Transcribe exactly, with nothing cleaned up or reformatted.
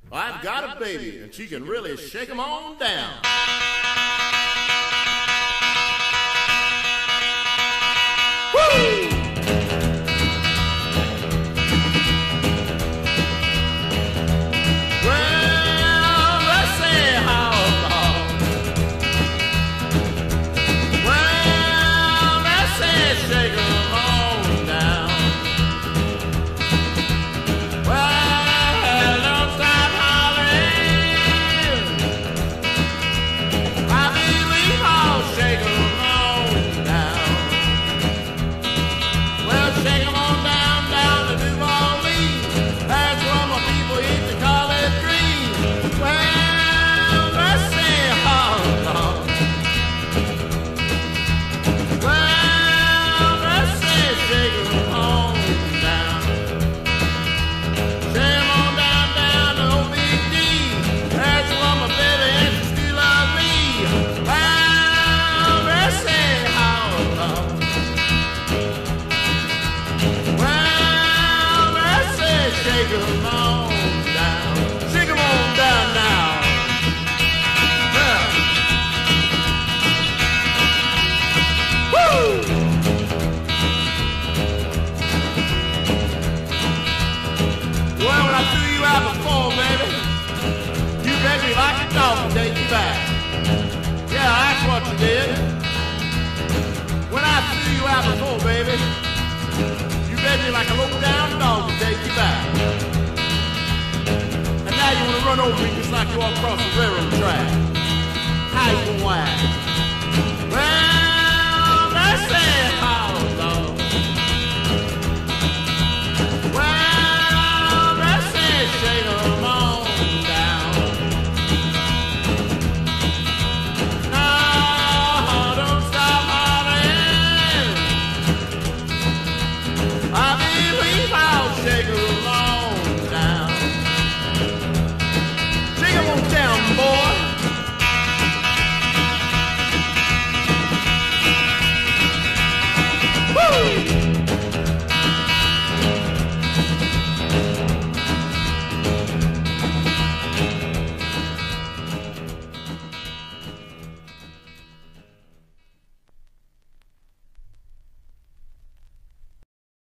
I've got a baby, and she can really shake 'em on down. Woo! Well, let's say how long. Well, let's say shake 'em on down. Well, don't stop hollering. I believe I'll shake 'em on down. Well, shake 'em on down, down to New Orleans. That's where my people eat the collard greens. Well, let's see how long. Well, let's see, shake 'em on down. Shake 'em on down, down to O B D. That's where my baby and she still love me. Well, let's see how long. Well, let's say shake 'em on down. Shake 'em on down now. Yeah. Woo! Well, when I threw you out before, baby, you begged me like a dog to take you back. Yeah, that's what you did. When I threw you out before, baby, you begged me like a low-down dog to take you back. And now you want to run over me just like you walk across the railroad track. How you gonna act? Well, let's say